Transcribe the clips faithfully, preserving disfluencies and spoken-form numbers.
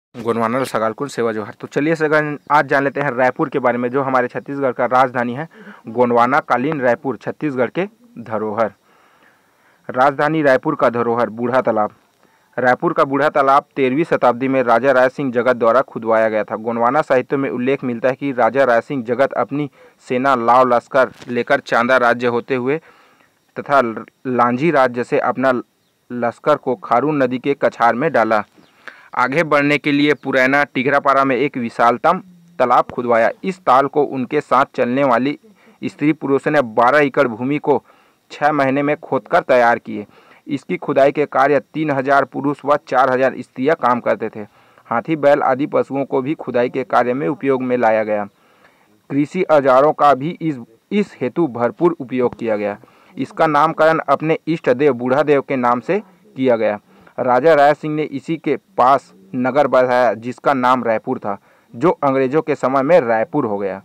गोंडवाना सगालकुंड सेवा जोहार। तो चलिए सगन आज जान लेते हैं रायपुर के बारे में, जो हमारे छत्तीसगढ़ का राजधानी है। गोंडवाना कालीन रायपुर छत्तीसगढ़ के धरोहर। राजधानी रायपुर का धरोहर बूढ़ा तालाब। रायपुर का बूढ़ा तालाब तेरहवीं शताब्दी में राजा राय सिंह जगत द्वारा खुदवाया गया था। गोंडवाना साहित्य में उल्लेख मिलता है कि राजा राय सिंह जगत अपनी सेना लाव लश्कर लेकर चांदा राज्य होते हुए तथा लांजी राज्य से अपना लश्कर को खारून नदी के कछार में डाला। आगे बढ़ने के लिए पुरैना टिघरापारा में एक विशालतम तालाब खुदवाया। इस ताल को उनके साथ चलने वाली स्त्री पुरुषों ने बारह एकड़ भूमि को छः महीने में खोदकर तैयार किए। इसकी खुदाई के कार्य तीन हजार पुरुष व चार हजार स्त्रियाँ काम करते थे। हाथी बैल आदि पशुओं को भी खुदाई के कार्य में उपयोग में लाया गया। कृषि औजारों का भी इस इस हेतु भरपूर उपयोग किया गया। इसका नामकरण अपने इष्ट देव बूढ़ा देव के नाम से किया गया। राजा राय सिंह ने इसी के पास नगर बसाया जिसका नाम रायपुर था, जो अंग्रेजों के समय में रायपुर हो गया।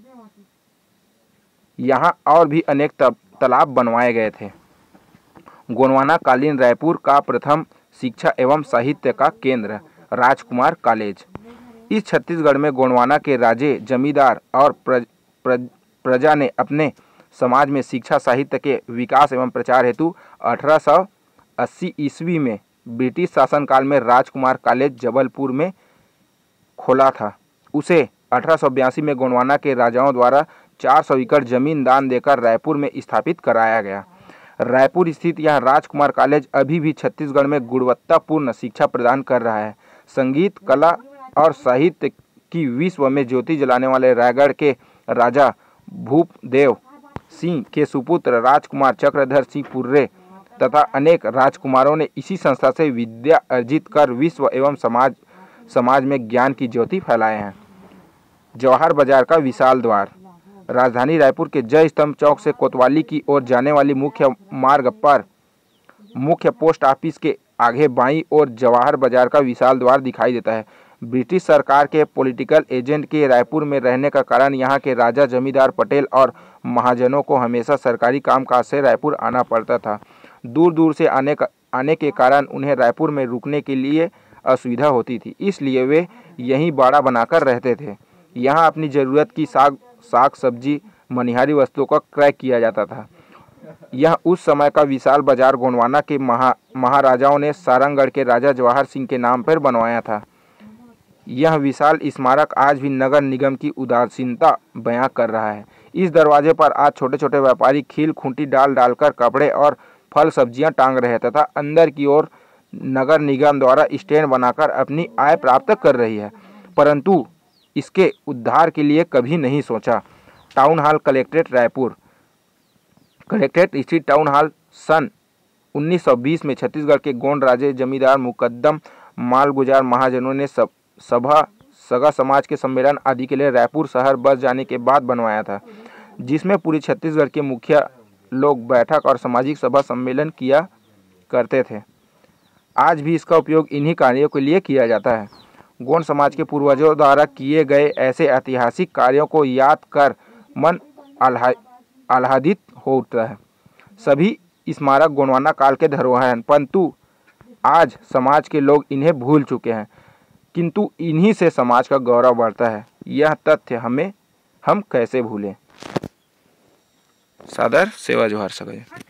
यहाँ और भी अनेक तालाब बनवाए गए थे। गोंडवाना कालीन रायपुर का प्रथम शिक्षा एवं साहित्य का केंद्र राजकुमार कॉलेज। इस छत्तीसगढ़ में गोंडवाना के राजे, जमींदार और प्रज, प्रज, प्रजा ने अपने समाज में शिक्षा साहित्य के विकास एवं प्रचार हेतु अठारह सौ अस्सी ईस्वी में ब्रिटिश शासनकाल में राजकुमार कॉलेज जबलपुर में खोला था। उसे अठारह सौ बयासी में गोंडवाना के राजाओं द्वारा चार सौ एकड़ जमीन दान देकर रायपुर में स्थापित कराया गया। रायपुर स्थित यह राजकुमार कॉलेज अभी भी छत्तीसगढ़ में गुणवत्तापूर्ण शिक्षा प्रदान कर रहा है। संगीत, कला और साहित्य की विश्व में ज्योति जलाने वाले रायगढ़ के राजा भूपदेव सिंह के सुपुत्र राजकुमार चक्रधर सिंह पुर्रे तथा अनेक राजकुमारों ने इसी संस्था से विद्या अर्जित कर विश्व एवं समाज समाज में ज्ञान की ज्योति फैलाए हैं। जवाहर बाजार का विशाल द्वार। राजधानी रायपुर के जय स्तंभ चौक से कोतवाली की ओर जाने वाली मुख्य मार्ग पर मुख्य पोस्ट ऑफिस के आगे बाईं ओर जवाहर बाजार का विशाल द्वार दिखाई देता है। ब्रिटिश सरकार के पॉलिटिकल एजेंट के रायपुर में रहने का कारण यहाँ के राजा, जमींदार, पटेल और महाजनों को हमेशा सरकारी कामकाज से रायपुर आना पड़ता था। दूर दूर से आने का आने के कारण उन्हें रायपुर में रुकने के लिए असुविधा होती थी, इसलिए वे यहीं बाड़ा बनाकर रहते थे। यहाँ अपनी ज़रूरत की साग साग सब्जी, मनिहारी वस्तुओं का क्रय किया जाता था। यह उस समय का विशाल बाजार गोंडवाना के महा महाराजाओं ने सारंगगढ़ के राजा जवाहर सिंह के नाम पर बनवाया था। यह विशाल स्मारक आज भी नगर निगम की उदासीनता बयां कर रहा है। इस दरवाजे पर आज छोटे छोटे व्यापारी खील खूंटी डाल डालकर कपड़े और फल सब्जियां टांग रहे तथा अंदर की ओर नगर निगम द्वारा स्टैंड बनाकर अपनी आय प्राप्त कर रही है, परंतु इसके उद्धार के लिए कभी नहीं सोचा। Town hall collectorate Raipur. Collectorate स्थित टाउन हॉल सन उन्नीस सौ बीस में छत्तीसगढ़ के गोंड राजे, जमींदार, मुकद्दम, मालगुजार महाजनों ने सब सभा, सगा समाज के सम्मेलन आदि के लिए रायपुर शहर बस जाने के बाद बनवाया था, जिसमें पूरी छत्तीसगढ़ के मुखिया लोग बैठक और सामाजिक सभा सम्मेलन किया करते थे। आज भी इसका उपयोग इन्हीं कार्यों के लिए किया जाता है। गोंड समाज के पूर्वजों द्वारा किए गए ऐसे ऐतिहासिक कार्यों को याद कर मन आह्ला आह्लादित हो उठता है। सभी स्मारक गोंडवाना काल के धरोहर हैं, परंतु आज समाज के लोग इन्हें भूल चुके हैं, किंतु इन्हीं से समाज का गौरव बढ़ता है। यह तथ्य हमें हम कैसे भूलें। सादर सेवा जोहार सगळे।